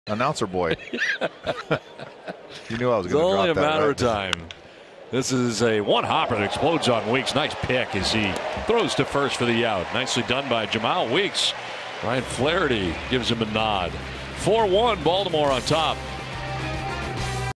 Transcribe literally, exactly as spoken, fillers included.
announcer boy. You knew I was going to drop that. It's only a matter right? of time. This is a one hopper that explodes on Weeks. Nice pick as he throws to first for the out. Nicely done by Jemile Weeks. Ryan Flaherty gives him a nod. four one Baltimore on top.